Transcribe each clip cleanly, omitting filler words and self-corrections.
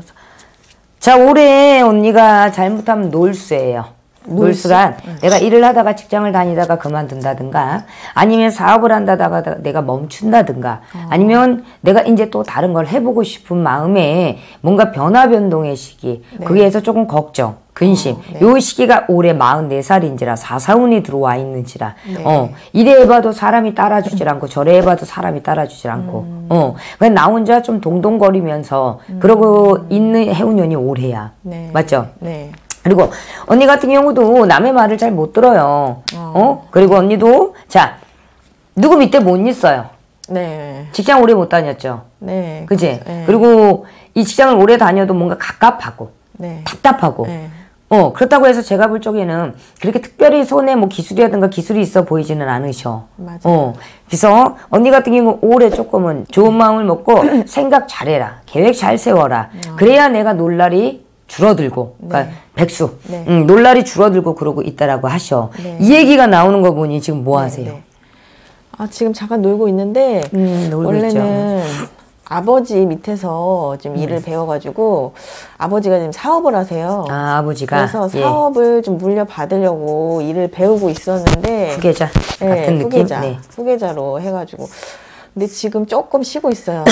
자, 올해 언니가 잘못하면 놀수예요. 놀수란 내가 일을 하다가 직장을 다니다가 그만둔다든가 아니면 사업을 한다다가 내가 멈춘다든가 아니면 내가 이제 또 다른 걸 해보고 싶은 마음에 뭔가 변화 변동의 시기 거기에서 조금 걱정 근심 요 시기가 올해 44살인지라 사사운이 들어와 있는지라 이래 해봐도 사람이 따라주질 않고 저래 해봐도 사람이 따라주질 않고 그냥 나 혼자 좀 동동거리면서 그러고 있는 해운년이 올해야 맞죠? 그리고 언니 같은 경우도 남의 말을 잘 못 들어요. 그리고 언니도 자 누구 밑에 못 있어요. 직장 오래 못 다녔죠. 그치? 그리고 이 직장을 오래 다녀도 뭔가 갑갑하고 답답하고 그렇다고 해서 제가 볼 적에는 그렇게 특별히 손에 뭐 기술이라든가 기술이 있어 보이지는 않으셔. 그래서 언니 같은 경우 올해 조금은 좋은 마음을 먹고 생각 잘해라. 계획 잘 세워라. 그래야 내가 놀 날이 줄어들고 그러니까 백수 놀 날이 줄어들고 그러고 있다라고 하셔. 이 얘기가 나오는 거 보니 지금 뭐 하세요? 아 지금 잠깐 놀고 있는데 놀고 원래는 있죠. 아버지 밑에서 좀 일을 배워가지고 아버지가 지금 사업을 하세요. 아 아버지가 그래서 사업을 좀 물려받으려고 일을 배우고 있었는데 후계자 같은 느낌? 후계자로 해가지고 근데 지금 조금 쉬고 있어요.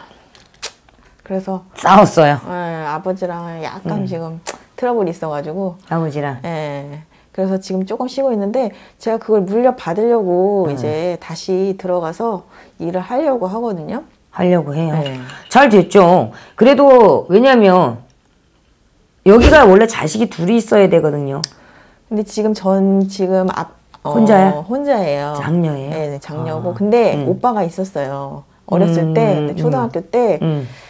그래서 싸웠어요. 아버지랑 약간 지금 트러블이 있어가지고 아버지랑 그래서 지금 조금 쉬고 있는데 제가 그걸 물려받으려고 이제 다시 들어가서 일을 하려고 하거든요. 하려고 해요. 잘 됐죠. 그래도 왜냐면 여기가 원래 자식이 둘이 있어야 되거든요. 근데 지금 전 지금 혼자야? 혼자예요. 장녀예요? 네, 장녀고. 근데 오빠가 있었어요. 어렸을 때 초등학교 때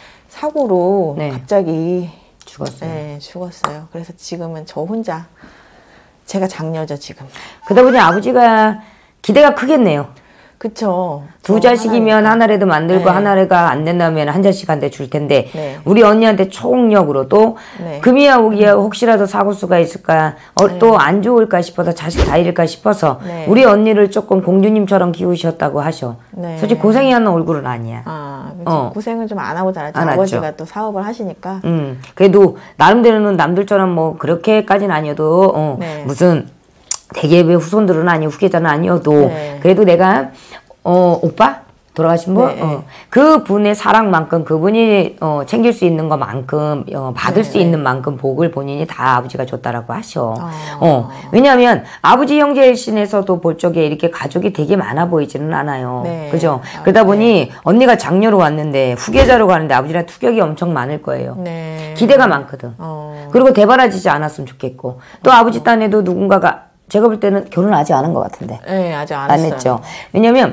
사고로 갑자기 죽었어요. 네, 죽었어요. 그래서 지금은 저 혼자 제가 장녀죠 지금. 그러다 보니 아버지가 기대가 크겠네요. 그쵸. 두 자식이면 하나라도 만들고 하나가 안 된다면 한 자식한테 줄 텐데 우리 언니한테 총력으로 또 금이야 오기야 혹시라도 사고 수가 있을까 또 안 좋을까 싶어서 자식 다 잃을까 싶어서 우리 언니를 조금 공주님처럼 키우셨다고 하셔. 솔직히 고생이 하는 얼굴은 아니야. 고생은 좀 안 하고 자랐죠. 아버지가 또 사업을 하시니까. 그래도 나름대로는 남들처럼 뭐 그렇게까지는 아니어도 무슨 대기업의 후손들은 아니고 후계자는 아니어도 그래도 내가 오빠? 돌아가신 분? 그 분의 사랑만큼 그분이 챙길 수 있는 것만큼 받을 수 있는 만큼 복을 본인이 다 아버지가 줬다라고 하셔. 왜냐하면 아버지 형제 일신에서도 볼 적에 이렇게 가족이 되게 많아 보이지는 않아요. 그죠? 그러다 보니 언니가 장녀로 왔는데 후계자로 가는데 아버지랑 투격이 엄청 많을 거예요. 기대가 많거든. 그리고 대바라지지 않았으면 좋겠고 또 아버지 딴에도 누군가가 제가 볼 때는 결혼 아직 안 한 것 같은데. 아직 안 했어요. 했죠. 왜냐면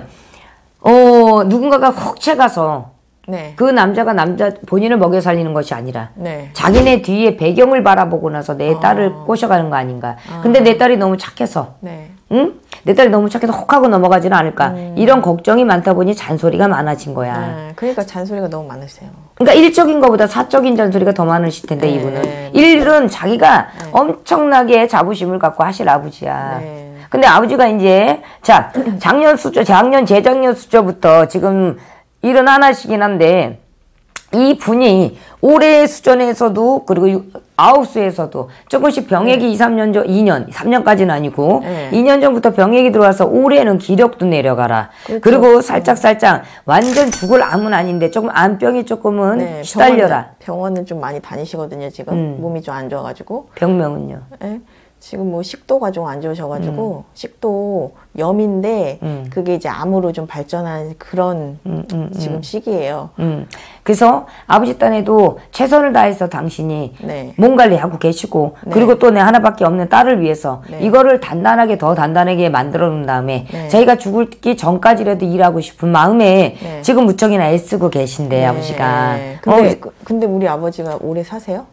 누군가가 혹 채가서 그 남자가 본인을 먹여 살리는 것이 아니라 자기네 뒤에 배경을 바라보고 나서 내 딸을 꼬셔가는 거 아닌가. 근데 내 딸이 너무 착해서 응? 내 딸이 너무 착해서 혹하고 넘어가지는 않을까. 이런 걱정이 많다 보니 잔소리가 많아진 거야. 그러니까 잔소리가 너무 많으세요. 그러니까 일적인 것보다 사적인 잔소리가 더 많으실 텐데 이분은 일은 자기가 엄청나게 자부심을 갖고 하실 아버지야. 근데 아버지가 이제 자 작년 재작년 수저부터 지금 일은 하나씩이긴 한데 이 분이 올해 수전에서도 그리고 아홉수에서도 조금씩 병액이 3년까지는 아니고 2년 전부터 병액이 들어와서 올해는 기력도 내려가라. 그리고 살짝 완전 죽을 암은 아닌데 조금 암병이 조금은 시달려라. 병원은 좀 많이 다니시거든요. 지금 몸이 좀 안 좋아가지고. 병명은요? 지금 뭐 식도가 좀 안 좋으셔가지고 식도 염인데 그게 이제 암으로 좀 발전한 그런 지금 시기예요. 그래서 아버지 딴에도 최선을 다해서 당신이 몸 관리하고 계시고 그리고 또 내 하나밖에 없는 딸을 위해서 이거를 더 단단하게 만들어 놓은 다음에 자기가 죽기 전까지라도 일하고 싶은 마음에 지금 무척이나 애쓰고 계신데 아버지가. 근데 우리 아버지가 오래 사세요?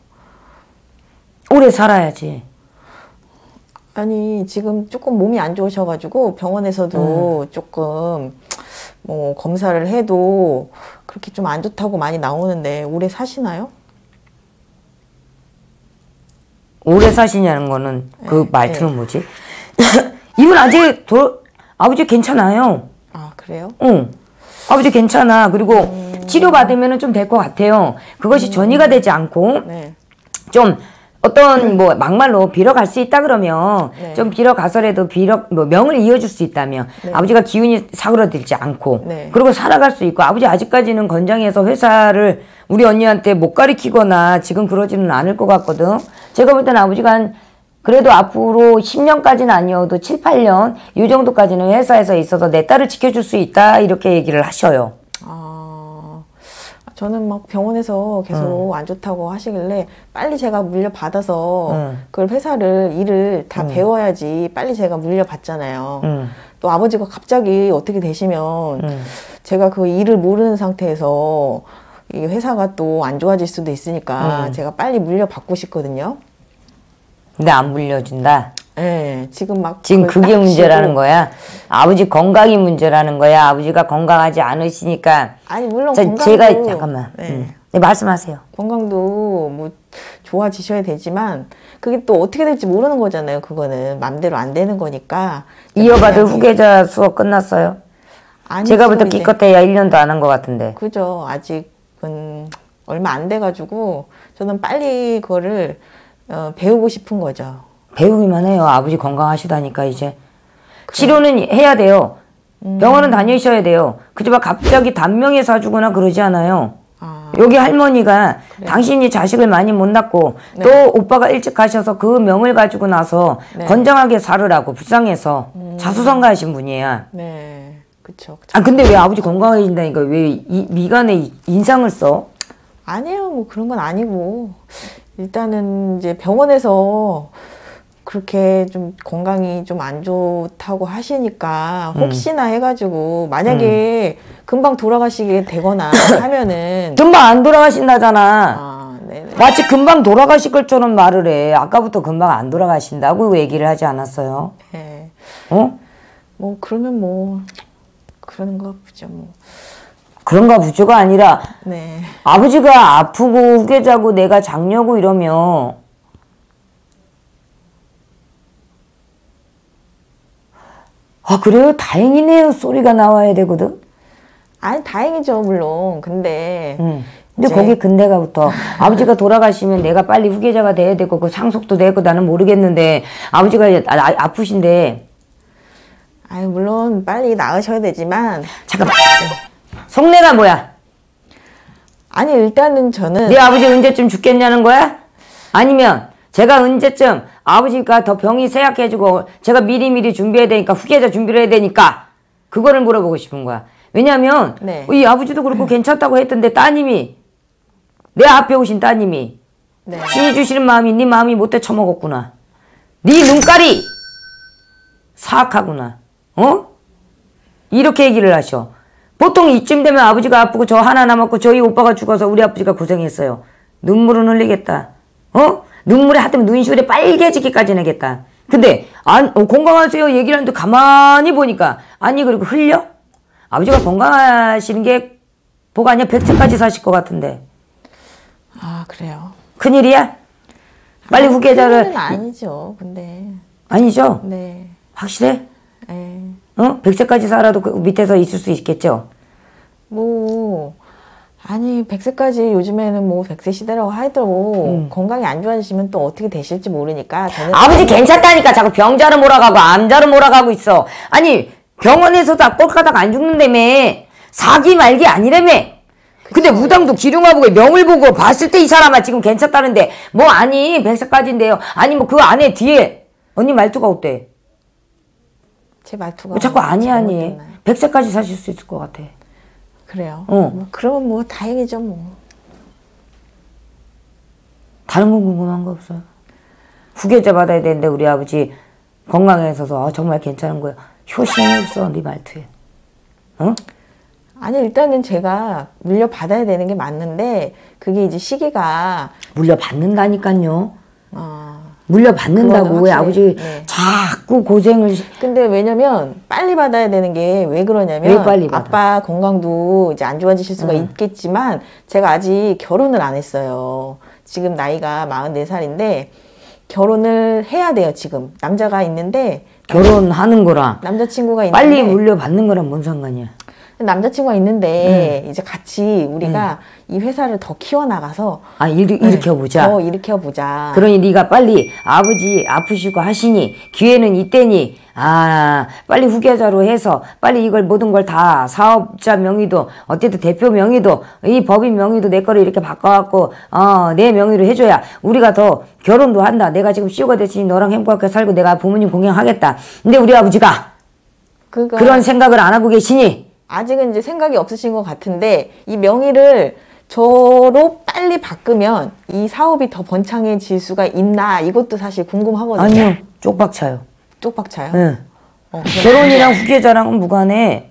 오래 살아야지. 아니 지금 조금 몸이 안 좋으셔가지고 병원에서도 조금 뭐 검사를 해도 그렇게 좀 안 좋다고 많이 나오는데 오래 사시나요? 오래 사시냐는 거는 그 말투는 뭐지? 이분 아직 아버지 괜찮아요. 아 그래요? 응. 아버지 괜찮아. 그리고 치료받으면 좀 될 것 같아요. 그것이 전이가 되지 않고 네. 좀 어떤 뭐 막말로 빌어갈 수 있다 그러면 네. 좀 빌어가서라도 뭐 명을 이어줄 수 있다면 네. 아버지가 기운이 사그러들지 않고 네. 그리고 살아갈 수 있고 아버지 아직까지는 건장해서 회사를 우리 언니한테 못 가리키거나 지금 그러지는 않을 것 같거든. 제가 볼 때는 아버지가 한 그래도 앞으로 10년까지는 아니어도 7, 8년 이 정도까지는 회사에서 있어서 내 딸을 지켜줄 수 있다 이렇게 얘기를 하셔요. 저는 막 병원에서 계속 안 좋다고 하시길래 빨리 제가 물려받아서 그걸 일을 다 배워야지 빨리 제가 물려받잖아요. 또 아버지가 갑자기 어떻게 되시면 제가 그 일을 모르는 상태에서 이 회사가 또 안 좋아질 수도 있으니까 제가 빨리 물려받고 싶거든요. 근데 안 물려준다. 네, 지금 그게 문제라는 거야. 아버지 건강이 문제라는 거야. 아버지가 건강하지 않으시니까. 아니 물론 제가 잠깐만. 네, 말씀하세요. 건강도 뭐 좋아지셔야 되지만 그게 또 어떻게 될지 모르는 거잖아요. 그거는 맘대로 안 되는 거니까. 이어받을 후계자 수업 끝났어요? 아니, 제가 볼 때 기껏해야 1년도 안 한 것 같은데. 그죠. 아직은 얼마 안 돼가지고 저는 빨리 그거를 배우고 싶은 거죠. 배우기만 해요. 아버지 건강하시다니까 이제. 그래. 치료는 해야 돼요. 병원은 다니셔야 돼요. 그지만 갑자기 단명에 사주거나 그러지 않아요. 여기 할머니가 그래. 당신이 자식을 많이 못 낳고 네. 또 오빠가 일찍 가셔서 그 명을 가지고 나서 네. 건장하게 살으라고 불쌍해서 자수성가하신 분이에요. 네, 그쵸. 근데 왜 아버지 건강해진다니까 왜 미간에 인상을 써? 아니에요. 뭐 그런 건 아니고 일단은 이제 병원에서 그렇게 좀 건강이 좀 안 좋다고 하시니까 혹시나 해가지고 만약에 금방 돌아가시게 되거나 하면은 금방 안 돌아가신다잖아. 마치 금방 보실 것처럼 말을 해. 아까부터 금방 안 돌아가신다고 얘기를 하지 않았어요? 네. 뭐 그러면 뭐 그런가 보죠 뭐. 그런가 보죠가 아니라 네. 아버지가 아프고 후계자고 내가 장녀고 이러면 그래요? 다행이네요. 소리가 나와야 되거든. 아니 다행이죠 물론. 근데 거기 근데가 붙어. 아버지가 돌아가시면 내가 빨리 후계자가 돼야 되고 그 상속도 되고 나는 모르겠는데 아버지가 아프신데. 물론 빨리 나으셔야 되지만. 잠깐만. 속내가 뭐야? 아니 일단은 저는 네 아버지 언제쯤 죽겠냐는 거야? 아니면 제가 언제쯤 아버지가 더 병이 쇠약해지고 제가 미리미리 준비해야 되니까 후계자 준비를 해야 되니까 그거를 물어보고 싶은 거야. 왜냐면 네. 이 아버지도 그렇고 괜찮다고 했던데 따님이 내 앞에 오신 따님이 네. 신이 주시는 마음이 네 마음이 못돼 처먹었구나. 네 눈깔이 사악하구나. 이렇게 얘기를 하셔. 보통 이쯤 되면 아버지가 아프고 저 하나 남았고 저희 오빠가 죽어서 우리 아버지가 고생했어요. 눈물은 흘리겠다. 눈물에 하여튼 눈시울에 빨개지기까지 내겠다. 근데 건강하세요 얘기를 하는데 가만히 보니까 그리고 흘려? 아버지가 건강하시는 게 뭐가 아니야 100세까지 사실 것 같은데. 그래요. 큰일이야? 빨리 후계자를. 아니죠. 근데. 아니죠? 네. 확실해? 네. 100세까지 살아도 그 밑에서 있을 수 있겠죠? 100세까지 요즘에는 100세 시대라고 하더라도 건강이 안 좋아지시면 또 어떻게 되실지 모르니까 저는 아버지 괜찮다니까 자꾸 병자로 몰아가고 암자로 몰아가고 있어. 아니 병원에서도 꼴까닥 안 죽는다며. 사기 말기 아니라며. 그쵸. 근데 무당도 기룡아보고 명을 보고 봤을 때 이 사람아 지금 괜찮다는데 100세까지인데요. 그 안에 뒤에 언니 말투가 어때? 제 말투가 자꾸 아니 100세까지 사실 수 있을 것 같아. 그래요? 그러면 다행이죠 다른 건 궁금한 거 없어요? 후계자 받아야 되는데 우리 아버지 건강해서 정말 괜찮은 거야. 효심이 없어 네 말투에. 아니 일단은 제가 물려받아야 되는 게 맞는데 그게 이제 시기가 물려받는다니까요. 물려받는다고 왜 아버지 자꾸 고생을. 근데 왜냐면 빨리 받아야 되는 게 왜 그러냐면 왜 빨리 받아? 아빠 건강도 이제 안 좋아지실 수가 있겠지만 제가 아직 결혼을 안 했어요. 지금 나이가 44살인데 결혼을 해야 돼요. 지금 남자가 있는데 결혼하는 거랑 남자친구가 있는데 빨리 물려받는 거랑 뭔 상관이야? 남자친구가 있는데 이제 같이 우리가 이 회사를 더 키워나가서 일으켜보자. 더 일으켜보자. 그러니 네가 빨리 아버지 아프시고 하시니 기회는 이때니 빨리 후계자로 해서 빨리 이걸 모든 걸 다 사업자 명의도 어쨌든 대표 명의도 이 법인 명의도 내 거를 이렇게 바꿔갖고 내 명의로 해줘야 우리가 더 결혼도 한다. 내가 지금 CEO가 됐으니 너랑 행복하게 살고 내가 부모님 공양하겠다. 근데 우리 아버지가 그런 생각을 안 하고 계시니 아직은 이제 생각이 없으신 것 같은데 이 명의를 저로 빨리 바꾸면 이 사업이 더 번창해질 수가 있나 이것도 사실 궁금하거든요. 아니요. 쪽박차요. 쪽박차요? 네. 결혼이랑 후계자랑은 무관해.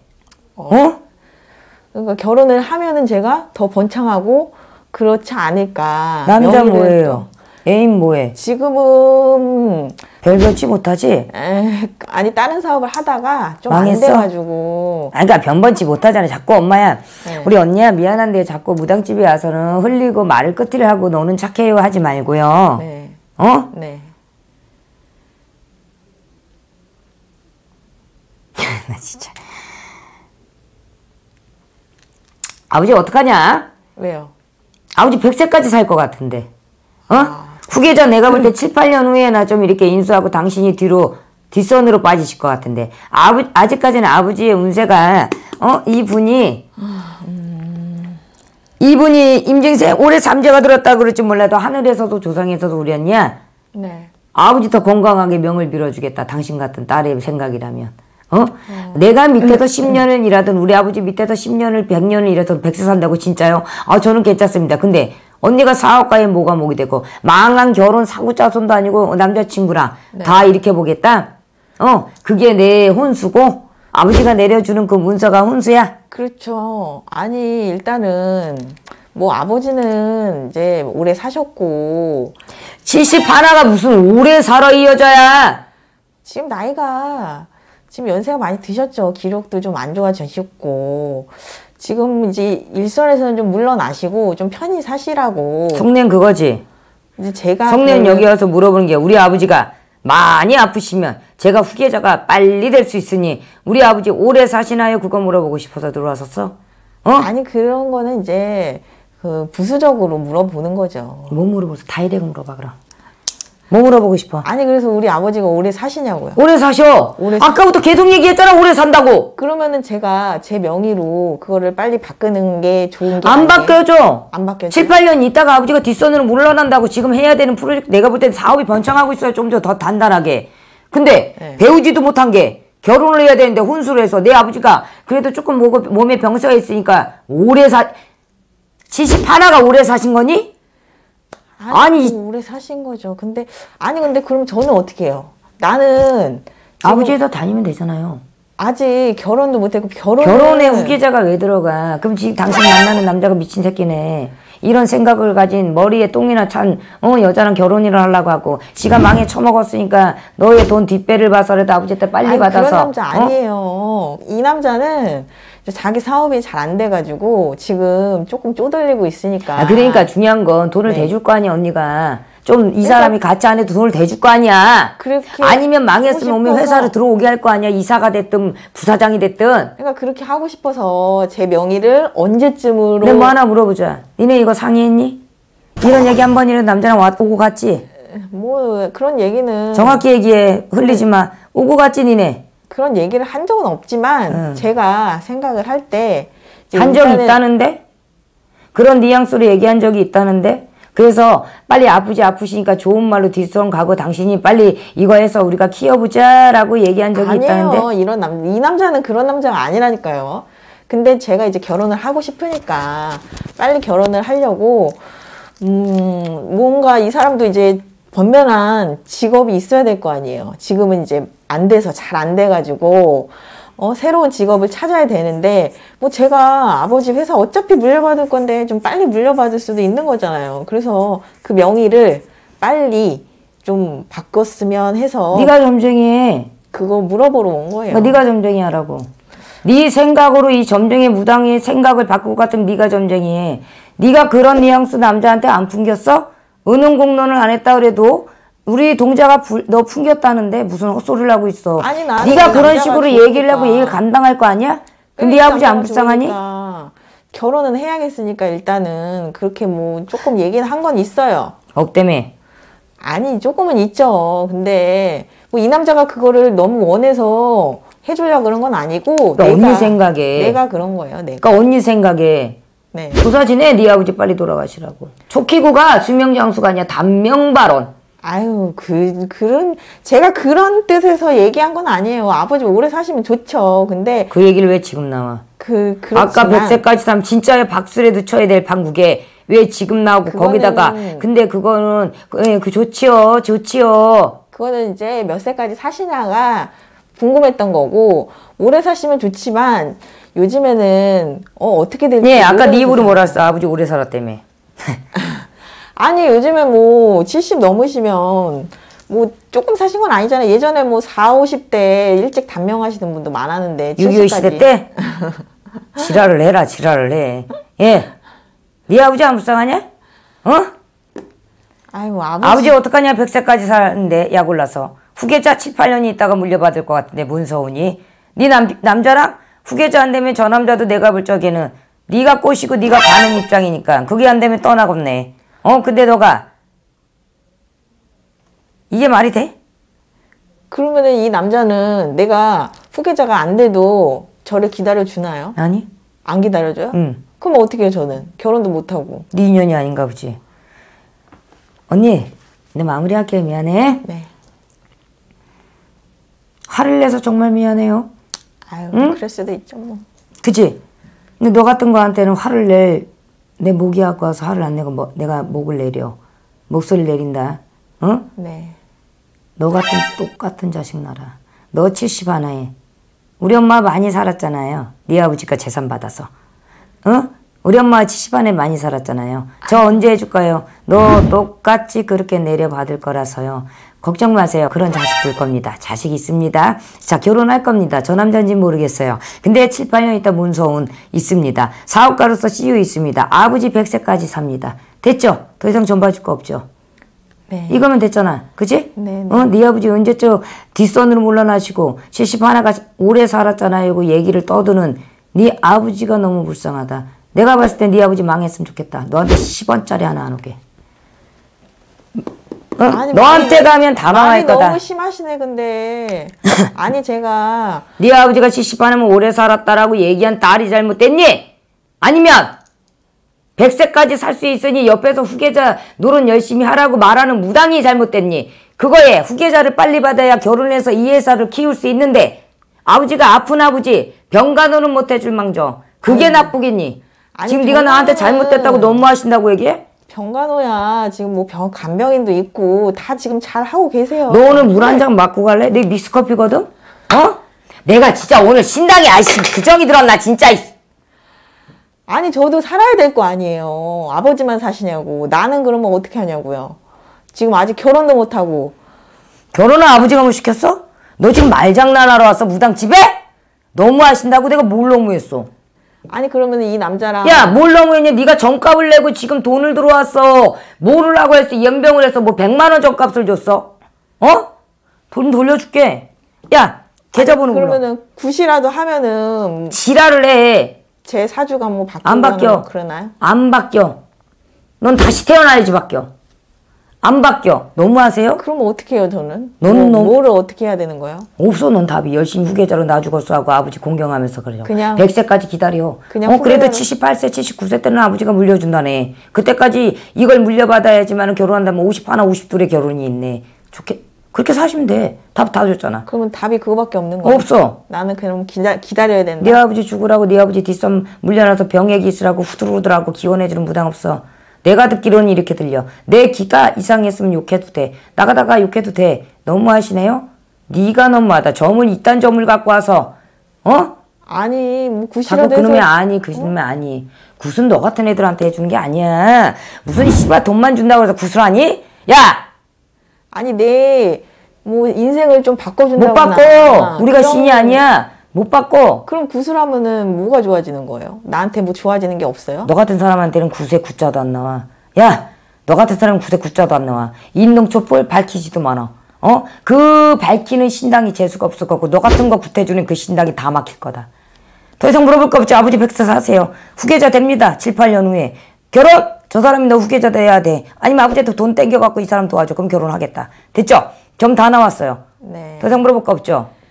그러니까 결혼을 하면은 제가 더 번창하고 그렇지 않을까. 남자 뭐예요? 애인 뭐해? 지금은 별변치 못하지? 아니 다른 사업을 하다가 좀 안 망했어? 돼가지고. 그러니까 변번치 못하잖아. 자꾸 엄마야. 우리 언니야 미안한데 자꾸 무당집에 와서는 흘리고 말을 끝을 하고 너는 착해요 하지 말고요. 네. 네. 나 진짜. 아버지 어떡하냐? 왜요? 아버지 100세까지 살 것 같은데. 후계자 내가 볼 때 7, 8년 후에나 좀 이렇게 인수하고 당신이 뒷선으로 빠지실 것 같은데. 아직까지는 아버지의 운세가, 이분이 임진생 올해 삼재가 들었다 그럴지 몰라도 하늘에서도 조상에서도 우리 언니야. 네. 아버지 더 건강하게 명을 빌어주겠다. 당신 같은 딸의 생각이라면. 내가 밑에서 10년을 일하던 우리 아버지 밑에서 10년을 100년을 일해서 100세 산다고 진짜요? 저는 괜찮습니다. 근데 언니가 사업가에 뭐가 목이 되고 망한 결혼 사고짜손도 아니고 남자친구랑 다 일으켜보겠다? 그게 내 혼수고 아버지가 내려주는 그 문서가 혼수야? 그렇죠. 아니 일단은 뭐 아버지는 이제 오래 사셨고 70 하나가 무슨 오래 살아 이 여자야. 지금 나이가 지금 연세가 많이 드셨죠. 기력도 좀 안 좋아지셨고 지금 이제 일선에서는 좀 물러나시고 좀 편히 사시라고. 성냄 그거지. 이제 제가 성냄 여기 와서 물어보는 게 우리 아버지가 많이 아프시면 제가 후계자가 빨리 될 수 있으니 우리 아버지 오래 사시나요? 그거 물어보고 싶어서 들어왔었어? 아니 그런 거는 이제 그 부수적으로 물어보는 거죠. 뭐 물어보서 다이렉트 물어봐 그럼. 뭐 물어보고 싶어? 아니 그래서 우리 아버지가 오래 사시냐고요. 오래 사셔. 아까부터 계속 얘기했잖아. 오래 산다고. 그러면은 제가 제 명의로 그거를 빨리 바꾸는 게 좋은 게 안 바뀌어져. 안 바뀌어져. 7, 8년 있다가 아버지가 뒷선으로 물러난다고 지금 해야 되는 프로젝트 내가 볼 때는 사업이 번창하고 있어야 좀 더 단단하게. 근데 배우지도 못한 게 결혼을 해야 되는데 혼수를 해서 내 아버지가 그래도 조금 몸에 병세가 있으니까 70 하나가 오래 사신 거니? 아니 오래 사신 거죠. 근데 그럼 저는 어떻게 해요? 나는 아버지에서 다니면 되잖아요. 아직 결혼도 못했고 결혼에 후계자가 왜 들어가? 그럼 지금 당신 만나는 남자가 미친 새끼네. 이런 생각을 가진 머리에 똥이나 찬 여자랑 결혼을 하려고 하고 지가 망해 처먹었으니까 너의 돈 뒷배를 봐서라도 아버지한테 빨리 받아서. 그런 남자 아니에요. 이 남자는 자기 사업이 잘 안 돼가지고 지금 조금 쪼들리고 있으니까. 그러니까 중요한 건 돈을 대줄 거 아니야 언니가. 좀 이 사람이 같이 안 해도 돈을 대줄 거 아니야. 아니면 망했으면 오면 회사를 들어오게 할 거 아니야. 이사가 됐든 부사장이 됐든. 그러니까 그렇게 하고 싶어서 제 명의를 언제쯤으로. 내가 뭐 하나 물어보자. 니네 이거 상의했니? 이런 얘기 한 번이라도 남자랑 오고 갔지? 뭐 그런 얘기는. 정확히 얘기해. 흘리지 마. 오고 갔지 니네? 그런 얘기를 한 적은 없지만 제가 생각을 할 때. 한 적이 있다는데? 그런 뉘앙스로 얘기한 적이 있다는데? 그래서 빨리 아프시니까 좋은 말로 뒷선 가고 당신이 빨리 이거 해서 우리가 키워보자 라고 얘기한 적이 있다는데? 아니에요. 이 남자는 그런 남자가 아니라니까요. 근데 제가 이제 결혼을 하고 싶으니까 빨리 결혼을 하려고 뭔가 이 사람도 이제 번면한 직업이 있어야 될 거 아니에요. 지금은 이제 안 돼서 잘 안 돼가지고 새로운 직업을 찾아야 되는데 뭐 제가 아버지 회사 어차피 물려받을 건데 좀 빨리 물려받을 수도 있는 거잖아요. 그래서 그 명의를 빨리 좀 바꿨으면 해서. 네가 점쟁이해. 그거 물어보러 온 거예요. 네가 점쟁이 하라고. 네 생각으로 이 점쟁이 무당의 생각을 바꾸고 같으면 네가 점쟁이해. 네가 그런 뉘앙스 남자한테 안 풍겼어? 은흥공론을 안 했다 그래도 우리 동자가 너 풍겼다는데 무슨 헛소리를 하고 있어. 아니 나는 네가 그런 식으로 얘기를 하고 얘기를 감당할 거 아니야? 그럼 네 아버지 안 불쌍하니? 결혼은 해야겠으니까 일단은 그렇게 뭐 조금 얘기는 한 건 있어요. 없다며. 아니 조금은 있죠. 근데 뭐 이 남자가 그거를 너무 원해서 해주려고 그런 건 아니고 그러니까 언니 생각에 내가 그런 거예요. 내가. 그러니까 언니 생각에 네. 조사지네 네 아버지 빨리 돌아가시라고. 촉희구가 수명장수가 아니야 단명발언. 아유 그런 제가 그런 뜻에서 얘기한 건 아니에요. 아버지 오래 사시면 좋죠. 근데 그 얘기를 왜 지금 나와? 그렇지만 아까 100세까지 살면 진짜 박수라도 쳐야 될 방국에 왜 지금 나오고 거기다가 근데 그거는 그 좋지요. 그거는 이제 몇 세까지 사시냐가 궁금했던 거고 오래 사시면 좋지만 요즘에는 어떻게 될지 네 아까 네 입으로 뭐라 했어. 아버지 오래 살았다며. 아니 요즘에 뭐 70 넘으시면 뭐 조금 사신 건 아니잖아요. 예전에 뭐 40, 50대 일찍 단명하시는 분도 많았는데 6.25 시대 때? 지랄을 해라 지랄을 해. 예. 네 아버지 안 불쌍하냐? 어? 아이고 아버지 어떡하냐 100세까지 사는데 약 올라서 후계자 7, 8년이 있다가 물려받을 것 같은데 문서훈이 네 남자랑 후계자 안 되면 저 남자도 내가 볼 적에는 네가 꼬시고 네가 가는 입장이니까 그게 안 되면 떠나겠네. 근데 너가 이게 말이 돼? 그러면은 이 남자는 내가 후계자가 안 돼도 저를 기다려 주나요? 아니. 안 기다려줘요? 응. 그럼 어떻게 해요 저는? 결혼도 못하고. 네 인연이 아닌가 보지. 언니 내 마무리할게. 미안해. 네. 화를 내서 정말 미안해요. 아유 응? 그럴 수도 있죠 뭐. 그치? 근데 너 같은 거한테는 화를 내 목이 갖고 와서 화를 안 내고 내가 목을 내려. 목소리를 내린다. 응? 네. 너 같은 똑같은 자식 나라. 너 70 하나에. 우리 엄마 많이 살았잖아요. 네 아버지가 재산 받아서. 우리 엄마가 70 안에 많이 살았잖아요. 저 언제 해줄까요? 너 똑같이 그렇게 내려받을 거라서요. 걱정 마세요. 그런 자식 둘 겁니다. 자식 있습니다. 자, 결혼할 겁니다. 저 남자인지 모르겠어요. 근데 7, 8년 있다 문서운 있습니다. 사업가로서 CEO 있습니다. 아버지 100세까지 삽니다. 됐죠? 더 이상 전 봐줄 거 없죠? 네. 이거면 됐잖아. 그치? 네. 네 아버지 언제 뒷선으로 물러나시고 70 하나가 오래 살았잖아요. 이거 얘기를 떠드는 네 아버지가 너무 불쌍하다. 내가 봤을 때 네 아버지 망했으면 좋겠다. 너한테 10원짜리 하나 안 오게. 아니, 너한테 가면 다 망할 거다. 너무 심하시네 근데. 아니 제가 네 아버지가 70 하나면 오래 살았다라고 얘기한 딸이 잘못됐니? 아니면 100세까지 살 수 있으니 옆에서 후계자 노릇 열심히 하라고 말하는 무당이 잘못됐니? 그거에 후계자를 빨리 받아야 결혼해서 이 회사를 키울 수 있는데 아버지가 아픈 아버지 병간호는 못 해줄 망정. 그게 나쁘겠니? 지금 네가 나한테 잘못됐다고 너무하신다고 얘기해? 병간호야. 지금 뭐 간병인도 있고 다 지금 잘 하고 계세요. 너 오늘 물 한 잔 맞고 갈래? 내 믹스커피거든? 내가 진짜 오늘 신당에 아이씨 규정이 들었나 진짜. 아니 저도 살아야 될 거 아니에요. 아버지만 사시냐고. 나는 그러면 어떻게 하냐고요. 지금 아직 결혼도 못하고. 결혼은 아버지가 뭐 시켰어? 너 지금 말장난하러 왔어 무당 집에? 너무하신다고 내가 뭘 너무했어? 아니 그러면 이 남자랑 야 뭘 너무했냐? 네가 전값을 내고 지금 돈을 들어왔어. 뭐를 하고 했어? 연병을 해서 뭐 100만 원 전값을 줬어? 돈 돌려줄게. 야 계좌번호 불러. 그러면은 굿이라도 하면은 지랄을 해. 제 사주가 뭐 안 바뀌어. 그러나요? 안 바뀌어. 넌 다시 태어나야지 바뀌어. 안 바뀌어. 너무하세요? 그럼 어떻게 해요 저는? 너무 뭐를 어떻게 해야 되는 거예요? 없어. 넌 답이. 열심히 후계자로 나 죽었어 하고 아버지 공경하면서 그래요. 그냥 100세까지 기다려. 그냥 그래도 78세 79세 때는 아버지가 물려준다네. 그때까지 이걸 물려받아야지만 결혼한다면 50 하나 52에 결혼이 있네. 그렇게 사시면 돼. 답 다 줬잖아. 그러면 답이 그거밖에 없는 거야? 없어. 나는 그럼 기다려야 된다. 네 아버지 죽으라고 네 아버지 뒷섬 물려놔서 병액이 있으라고 후들후들하고 기원해주는 무당 없어. 내가 듣기로는 이렇게 들려. 내 기가 이상했으면 욕해도 돼. 나가다가 욕해도 돼. 너무하시네요? 네가 너무하다. 점을 이딴 점을 갖고 와서 아니 뭐 자꾸 굿이라도 그놈의 해서 아니 그놈의 아니. 굿은 너 같은 애들한테 해주는 게 아니야. 무슨 씨발 돈만 준다고 해서 굿을 하니? 야! 아니 내 뭐 인생을 좀 바꿔준다고 못 바꿔. 우리가 신이 아니야. 못 바꿔. 그럼 굿을 하면은 뭐가 좋아지는 거예요? 나한테 뭐 좋아지는 게 없어요? 너 같은 사람한테는 굿에 굿자도 안 나와. 야! 너 같은 사람은 굿에 굿자도 안 나와. 인농초볼 밝히지도 많아. 그 밝히는 신당이 재수가 없을 거고 너 같은 거 굿해주는 그 신당이 다 막힐 거다. 더 이상 물어볼 거 없죠. 아버지 백사 사세요. 후계자 됩니다. 7, 8년 후에. 결혼! 저 사람이 너 후계자 돼야 돼. 아니면 아버지한테 돈 땡겨갖고 이 사람 도와줘. 그럼 결혼하겠다. 됐죠? 점 다 나왔어요. 네. 더 이상 물어볼 거 없죠?